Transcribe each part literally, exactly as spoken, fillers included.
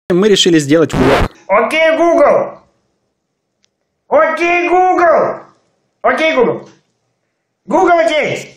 Мы решили сделать влог. Окей, Google! Окей, Google! Окей, Google! Google, окей!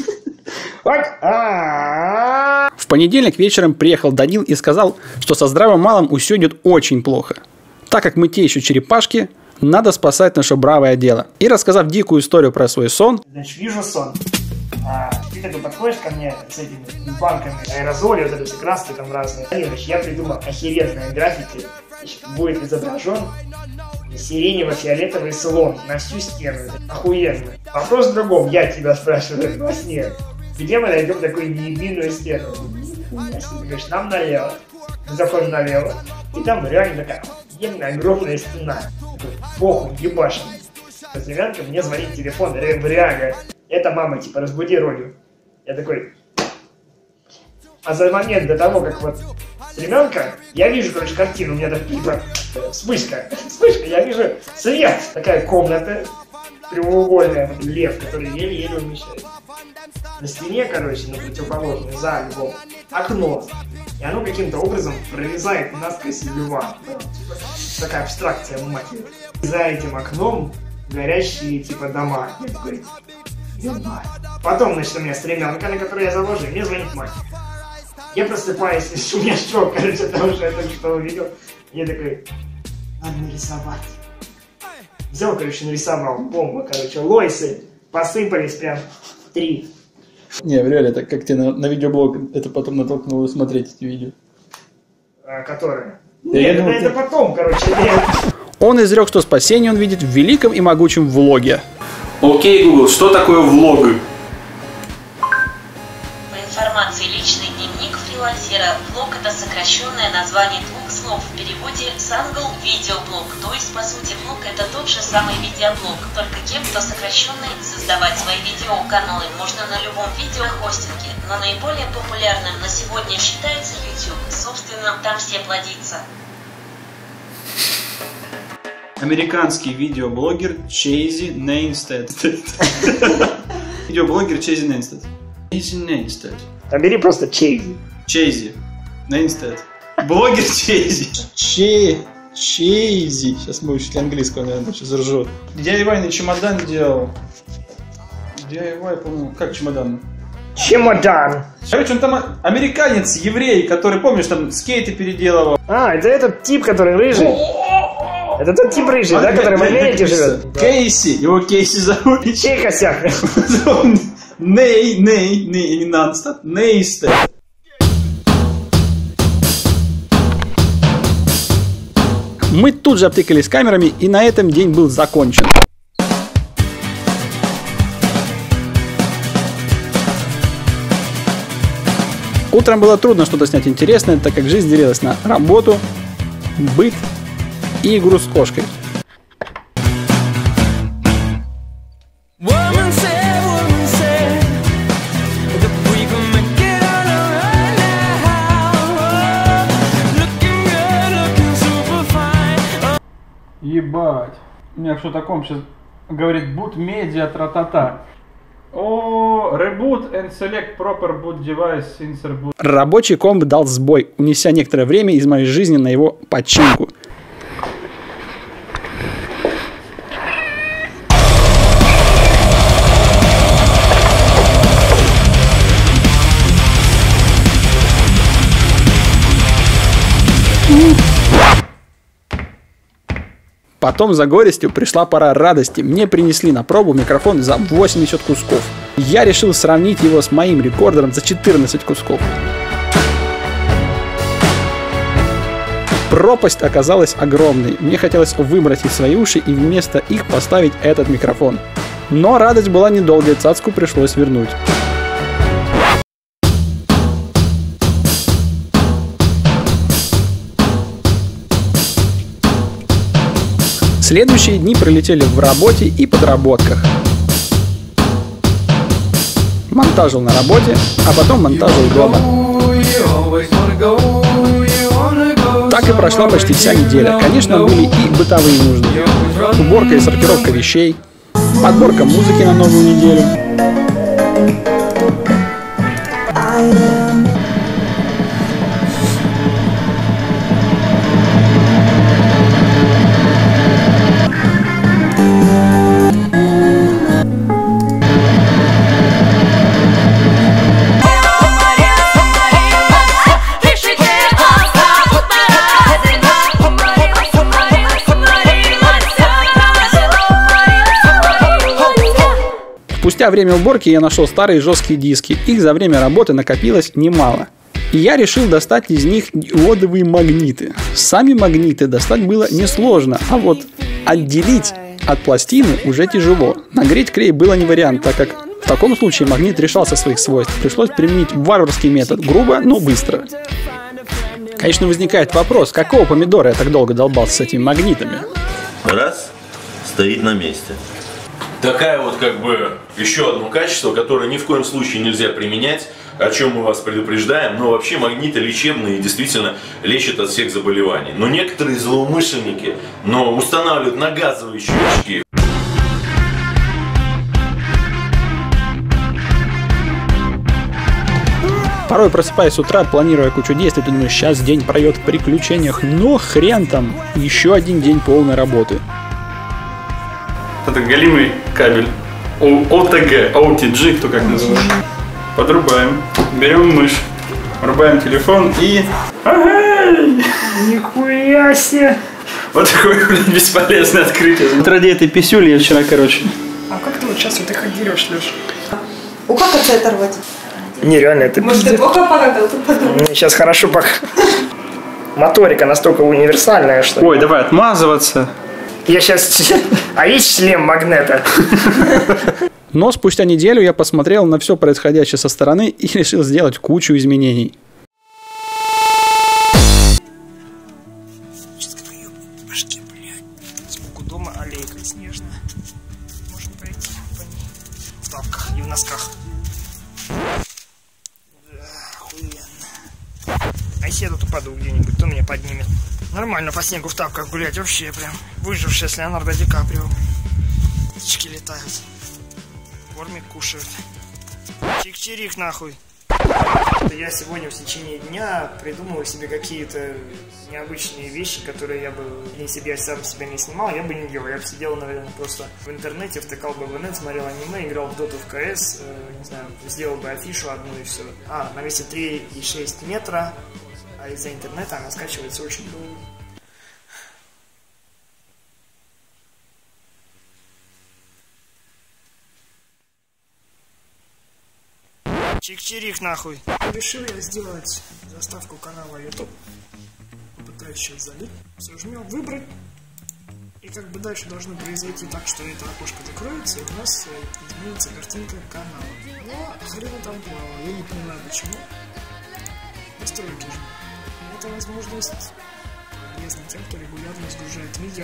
В понедельник вечером приехал Данил и сказал, что со здравым малым у все идет очень плохо. Так как мы те еще черепашки, надо спасать наше бравое дело. И рассказав дикую историю про свой сон... Значит, вижу сон. А, ты такой подходишь ко мне с этими банками аэрозоли, вот это все краски там разные. Значит, я придумал охеренное граффити. Значит, будет изображен сиренево-фиолетовый слон на всю стену. Охуенно. Вопрос в другом. Я тебя спрашиваю во сне. Где мы найдем такую неебиную стену? Ты говоришь, нам налево. Мы заходим налево. И там реально такая охуенная огромная стена. Похуй, ебашим. Стремянка, мне звонит телефон, в реале. Это мама, типа, разбуди Родю. Я такой... А за момент до того, как вот стремянка, я вижу, короче, картину, у меня так, типа, вспышка, вспышка, я вижу свет. Такая комната прямоугольная, лев, который еле-еле умещается. На стене, короче, на противоположной, за углом, окно. И оно каким-то образом прорезает насквозь льва. Такая абстракция, мать его. За этим окном горящие, типа, дома. Я такой, ебать. Потом, значит, у меня стремянка, на которую я заложу, и мне звонит мать. Я просыпаюсь, у меня шок, короче, потому что я только что увидел. Я такой, надо нарисовать. Взял, короче, нарисовал бомбу, короче, лойсы посыпались прям три. Не, в реале, так как тебе на, на видеоблог это потом натолкнуло смотреть эти видео? А, которые? Я Нет, думал, это, ты... это потом, короче, нет. Он изрек, что спасение он видит в великом и могучем влоге. Окей, Google, что такое влог? По информации личный дневник фрилансера, влог — это сокращенное название двух слов, в переводе с англ видеоблог, то есть по сути влог — это тот же самый видеоблог, только кем-то сокращенный. Создавать свои видеоканалы можно на любом видеохостинге, но наиболее популярным на сегодня считается YouTube, собственно, там все плодится. Американский видеоблогер Чейзи Нейнстед. Видеоблогер Чейзи Нейнстед. Чейзи Нейнстед. А бери просто Чейзи. Чейзи Нейнстед. Блогер Чейзи. Че... Чейзи. Сейчас мы учитель английского, наверное, сейчас заржет. ди ай вай-ный чемодан делал. ди ай вай, по-моему, как чемодан? Чемодан. Короче, он там американец, еврей, который, помнишь, там скейты переделывал. А, это этот тип, который рыжий. Это тот тип рыжий, да, который в Америке живет? Кейси, его Кейси зовут. Чей косяк? Ней, ней, ней, не Нанстед, Нейстед. Мы тут же обтыкались камерами, и на этом день был закончен. Утром было трудно что-то снять интересное, так как жизнь делилась на работу, быт и игру с кошкой. Ебать. У меня что-то ком сейчас говорит boot media тра-та-та. О, reboot and select proper boot device insert boot. Рабочий комп дал сбой, унеся некоторое время из моей жизни на его починку. Потом за горестью пришла пора радости. Мне принесли на пробу микрофон за восемьдесят кусков. Я решил сравнить его с моим рекордером за четырнадцать кусков. Пропасть оказалась огромной. Мне хотелось выбросить свои уши и вместо их поставить этот микрофон. Но радость была недолгой, цацку пришлось вернуть. Следующие дни пролетели в работе и подработках. Монтажил на работе, а потом монтажил дома. Так и прошла почти вся неделя. Конечно, были и бытовые нужды. Уборка и сортировка вещей, подборка музыки на новую неделю. Спустя время уборки я нашел старые жесткие диски. Их за время работы накопилось немало. И я решил достать из них диодовые магниты. Сами магниты достать было несложно, а вот отделить от пластины уже тяжело. Нагреть клей было не вариант, так как в таком случае магнит лишался своих свойств. Пришлось применить варварский метод, грубо, но быстро. Конечно, возникает вопрос, какого помидора я так долго долбался с этими магнитами? Раз, стоит на месте. Такая вот как бы еще одно качество, которое ни в коем случае нельзя применять, о чем мы вас предупреждаем, но вообще магниты лечебные и действительно лечат от всех заболеваний. Но некоторые злоумышленники, но устанавливают на газовые щелчки. Порой просыпаясь с утра, планируя кучу действий, ты думаешь, сейчас день пройдет в приключениях, но хрен там, еще один день полной работы. Это голимый кабель. о тэ гэ, о ти джи, кто как называет. Подрубаем. Берем мышь. Врубаем телефон и... Ага! Нихуя себе! Вот такое, блин, бесполезное открытие. Вот ради этой писюли я вчера, короче. А как ты вот сейчас вот их отдерешь, Леш? У как отца оторвать? Нереально, это Может, ты плохо погадал, тут подумай. Мне сейчас хорошо пока. Моторика настолько универсальная, что... Ой, давай отмазываться. Я сейчас... А есть шлем магнета? Но спустя неделю я посмотрел на все происходящее со стороны и решил сделать кучу изменений. Башки, блядь. Сбоку дома аллейка снежная. Можно пройти по ней. В тапках и в носках. Да, охуенно. А если я тут упаду где-нибудь, кто меня поднимет? Нормально по снегу в тапках гулять вообще прям. Выживший с Леонардо Ди Каприо. Птички летают. Кормик кушают. Чик-чирик нахуй. Я сегодня в течение дня придумываю себе какие-то необычные вещи, которые я бы, если бы я сам себя не снимал, я бы не делал. Я бы сидел, наверное, просто в интернете, втыкал бы в инет, смотрел аниме, играл в доту, в ка эс, э, не знаю, сделал бы афишу одну и все. А, она весит три и шесть метра, а из-за интернета она скачивается очень долго. Чик-чирик нахуй. Решил я сделать заставку канала YouTube. Попытаюсь сейчас залить. Все, жмем выбрать. И как бы дальше должно произойти так, что это окошко закроется, и у нас изменится картинка канала. Но хрена там плавало. Я не понимаю почему. Настройки жму. Это возможность полезна тем, кто регулярно сгружает видео.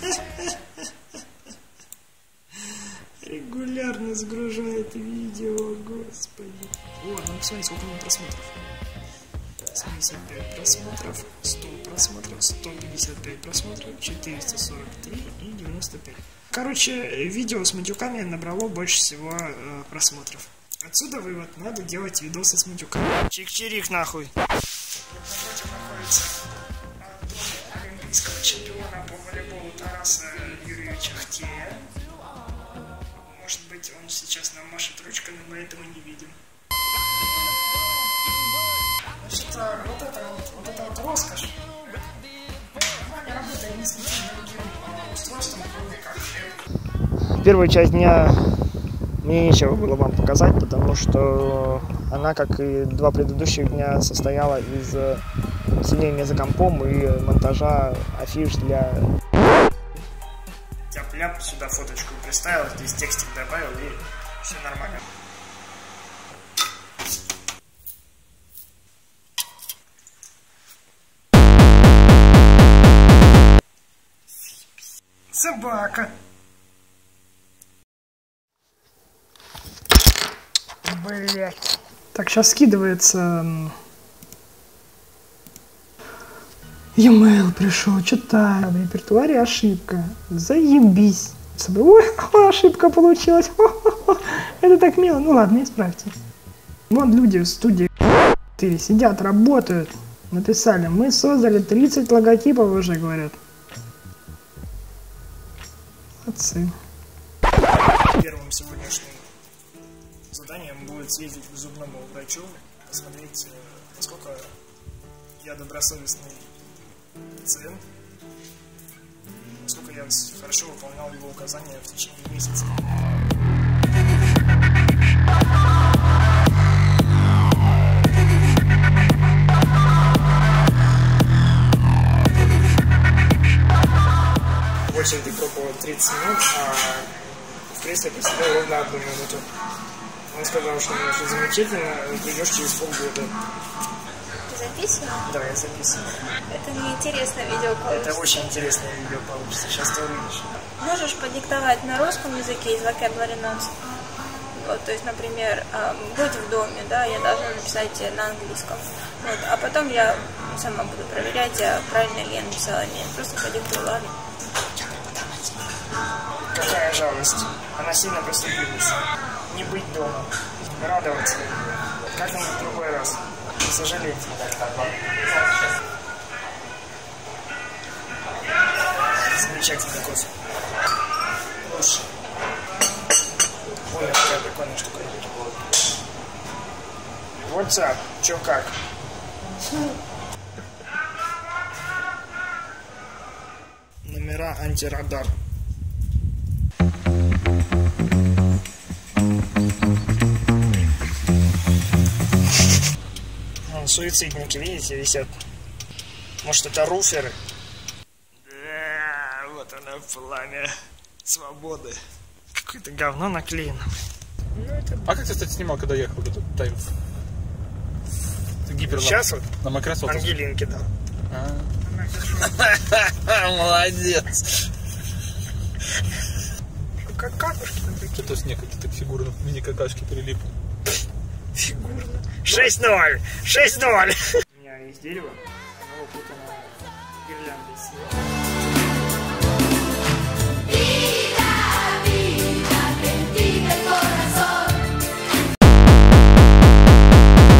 Регулярно загружает видео, господи. О, ну посмотрите, сколько у меня просмотров. семьдесят пять просмотров, сто просмотров, сто пятьдесят пять просмотров, четыреста сорок три и девяносто пять. Короче, видео с матюками набрало больше всего э, просмотров. Отсюда вывод, надо делать видосы с матюками. Чик-чирик нахуй. Напротив находится олимпийского чемпиона по волейболу Тараса Юрьевича Хтея. Может быть, он сейчас нам машет ручками, мы этого не видим. Значит, вот это вот, вот это вот роскошь. Она не работает ни с каким другим устройством, кроме как хлеб. Первую часть дня мне нечего было вам показать, потому что она, как и два предыдущих дня, состояла из сидения за компом и монтажа афиш для... Тяп-ляп, сюда фоточку приставил, здесь текстик добавил и все нормально. Собака. Блять. Так, сейчас скидывается... E-mail пришел, читаю. В репертуаре ошибка. Заебись. Ой, ошибка получилась. Это так мило. Ну ладно, исправьте. Вон люди в студии сидят, работают. Написали, мы создали тридцать логотипов уже, говорят. Молодцы. Первым сегодняшним заданием будет съездить к зубному врачу, посмотреть, насколько я добросовестный пациент, насколько я хорошо выполнял его указания в течение месяца. В очереди пробовал тридцать минут, а в кресле посидел ровно одну минуту. Он сказал, что ну, очень замечательно, придешь через полгода. Ты записывал? Да, я записывал. Это неинтересное видео получится. Это очень интересное видео получится, сейчас ты увидишь. Можешь подиктовать на русском языке из vocabulary notes? Вот, то есть, например, «быть в доме», да, я должна написать на английском. Вот, а потом я сама буду проверять, правильно ли я написала. Нет, просто подиктую, ладно? Какая жалость. Она сильно поступилась. Не быть дома. Радоваться. Как-нибудь в другой раз. Не сожалеть. Замечательный кофе. Лучше. Ой, какая прикольная штука. What's up? Чё как? Номера антирадар. Вон, суицидники, видите, висят. Может, это руферы? Да, вот оно, пламя свободы. Какое-то говно наклеено. Ну, это... А как ты, кстати, снимал, когда ехал в этот тайм? Гиперлап. Сейчас вот на Microsoft. Ангелинке дал. Молодец. Как какашки там такие. Что-то снег какие-то фигурно, мини-какашки прилипли. Фигурно. шесть ноль! шесть ноль! У меня есть дерево, оно укутано гирляндой.